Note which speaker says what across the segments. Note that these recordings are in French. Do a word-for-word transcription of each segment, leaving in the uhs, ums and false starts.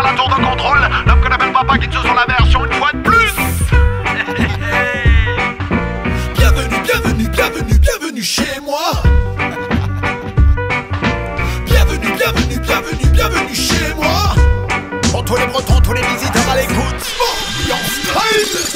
Speaker 1: à la tour de contrôle. L'homme qu'on appelle papa qui tue sur la version une fois de plus.
Speaker 2: Bienvenue, bienvenue, bienvenue, bienvenue chez moi. Bienvenue, bienvenue, bienvenue, bienvenue chez moi. Pour tous les Bretons, tous les visiteurs à l'écoute, ambiance style.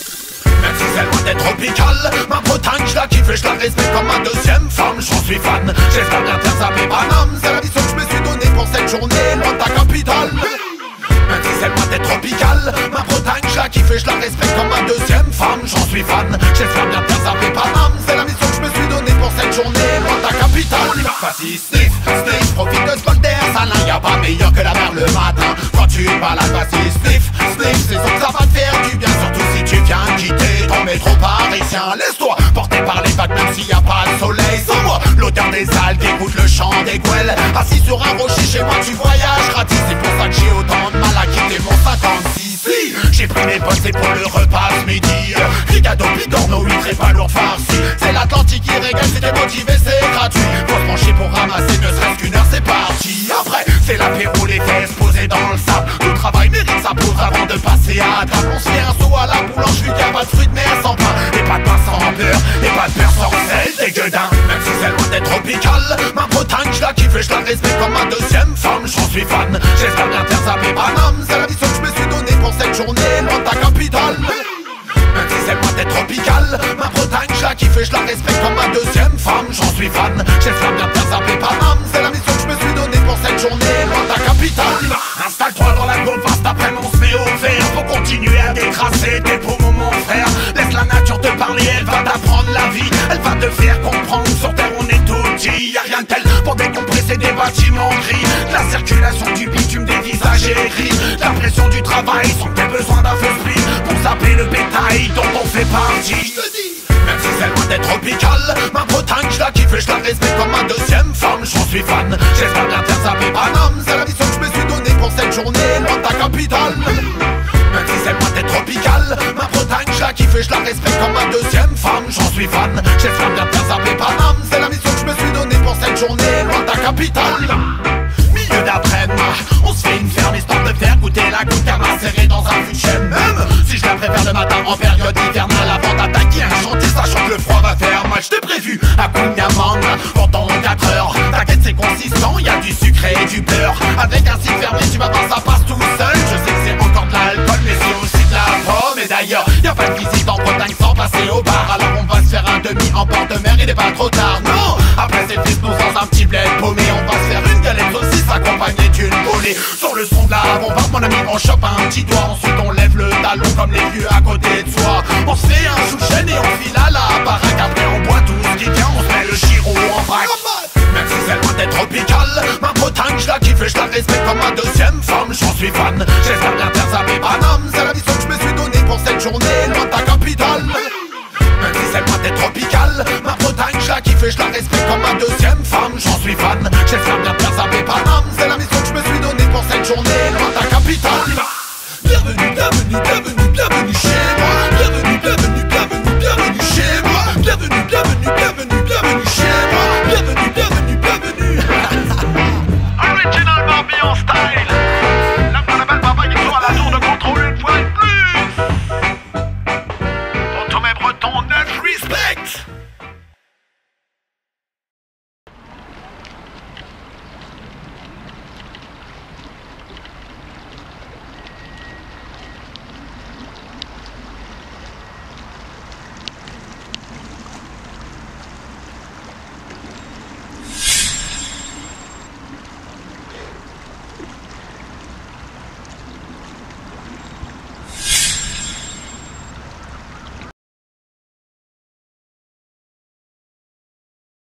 Speaker 2: Même si c'est loin d'être tropical, ma Bretagne je la kiffe et je la respecte comme ma deuxième femme. J'en suis fan, j'espère bien faire zapper Paname. C'est la mission que je me suis donnée pour cette journée loin de ta capitale. Même si c'est loin d'être tropical, ma Bretagne je la kiffe et je la respecte comme ma deuxième femme. J'en suis fan, j'espère bien faire zapper Paname. C'est la mission que je me suis donnée pour cette journée loin de ta capitale. Vas-y sniff, sniff, profite de ce bol d'air salin. Y'a pas meilleur que la mer le matin. Quand tu te balades, vas-y sniff, sniff, c'est sûr que ça va te faire du bien. Surtout si tu viens quitter ton métro parisien. Laisse-toi porter par les vagues même s'il y a pas de soleil. Sans moi, l'odeur des algues, écoute le chant des gouelles. Assis sur un rocher chez moi tu voyages gratis. C'est pour ça que j'ai autant de mal à quitter mon cinquante-six. Si, j'ai pris mes potes, c'est pour le repas ce midi. Rigado, bigorneau, huîtres et pas lourd farci. C'est l'Atlantique qui régale, c'est t'es motivé, c'est gratuit. Faut se pencher pour ramasser ne serait-ce qu'une heure, c'est parti. Après, c'est l'apéro, les fesses posées dans le sable. Tout le travail mérite sa pause avant de passer à table. On se fait un saut à la boulangerie qui a pas de fruits de mer sans pain. Et pas de pain sans beurre, et pas de beurre sans sel, des gueudins. Même si c'est loin d'être tropical, ma Bretagne je la kiffe et je la respecte comme ma deuxième femme. J'en suis fan, j'espère bien faire zapper Paname. C'est la mission que je me suis donnée pour cette journée loin de ta capitale. Même si c'est loin d'être tropical, ma Bretagne je la kiffe et je la respecte comme ma deuxième femme. J'en suis fan, j'espère bien faire zapper Paname. C'est la mission que je me suis donnée pour cette journée loin de ta capitale. Installe-toi dans la gaule vaste, après on se met au vert. Faut continuer à décrasser tes poumons mon frère. Laisse la nature te parler, elle va t'apprendre la vie. Elle va te faire comprendre, sur terre on est tout petit. Y'a rien de tel pour décompresser des bâtiments gris. La circulation du bitume, des visages aigris. La pression du travail, sans que t'aies besoin d'un feu split pour zapper le bétail dont on fait partie. Même si c'est loin d'être tropical, ma Bretagne je la kiffe et je la respecte comme ma deuxième femme. J'en suis fan, j'espère bien faire zapper Paname. C'est la mission que je me suis donnée pour cette journée loin de ta capitale. Même si c'est loin d'être tropical, ma Bretagne je la kiffe et je la respecte comme ma deuxième femme. J'en suis fan, j'espère bien faire zapper Paname. C'est la mission que je me suis donnée pour cette journée loin de ta capitale. Milieu d'après-midi, on se fait une ferme histoire de faire goûter la goutte à macérer dans un fût de chêne. Même si je la préfère le matin en période hivernale avant d'attaquer un chantier, sachant que le froid va faire mal. Je t'ai prévu à coup de diamante pendant quatre heures. T'inquiète c'est consistant, y'a du sucré et du beurre. Avec un site fermé tu vas voir ça passe tout seul. Je sais que c'est encore de l'alcool mais c'est aussi de la pomme. Et d'ailleurs y'a pas de visite en Bretagne sans passer au bar. Alors on va se faire un demi en bord de mer, il est pas trop tard. Non, après c'est triste nous dans un petit bled paumé. On va se faire une galette saucisse accompagnée d'une bolée. Sur le son de la bombarde mon ami on chope un petit doigt. Ensuite on lève le talon comme les vieux à côté de soi. On se fait un sous-chaîne et on file à la baraque. Après on boit tout ce qui vient, on se met le chiro en vrac. Même si c'est loin d'être tropical, ma Bretagne je la kiffe et je la respecte comme ma deuxième femme. J'en suis fan, j'espère bien faire zapper Paname. C'est la mission que je me suis donnée pour cette journée loin de ta capitale. Même si c'est loin d'être tropical, ma Bretagne je la kiffe et je la respecte comme ma deuxième femme. J'en suis fan, j'espère bien